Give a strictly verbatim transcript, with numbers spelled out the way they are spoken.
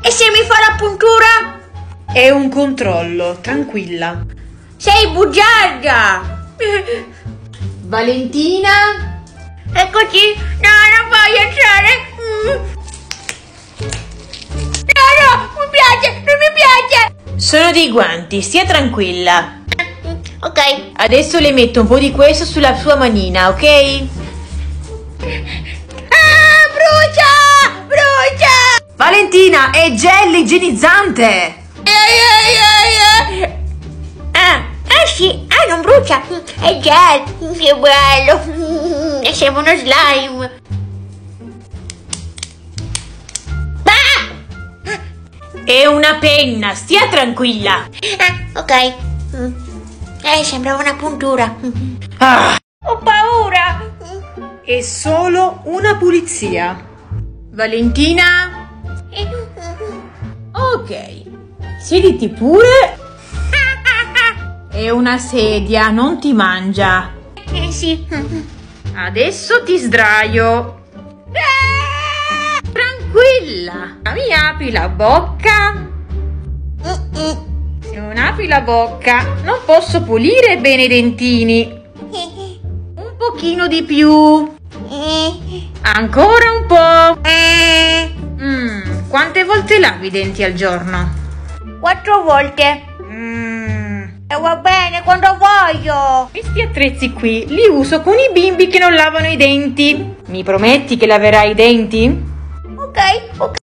E se mi fa la puntura? È un controllo, tranquilla. Sei bugiarda! Valentina? Eccoci! No, non voglio entrare! No, no, mi piace, non mi piace! Sono dei guanti, stia tranquilla. Ok. Adesso le metto un po' di questo sulla sua manina, ok? Ah, brucia! Brucia! Valentina, è gel igienizzante! Ah, ah sì, ah non brucia, è gel, che bello, e sembra uno slime. Ah! È una penna, stia tranquilla. Ah, ok. Eh, sembrava una puntura. Ah, Ho paura. è solo una pulizia. Valentina? Ok, siediti pure. È una sedia, non ti mangia. Eh sì. Adesso ti sdraio. Tranquilla. Mi apri la bocca. Se non apri la bocca, non posso pulire bene i dentini. Un pochino di più. Ancora un po'. Mm, quante volte lavi i denti al giorno? Quattro volte. Mm. E va bene quando voglio. Questi attrezzi qui li uso con i bimbi che non lavano i denti. Mi prometti che laverai i denti? Ok, ok.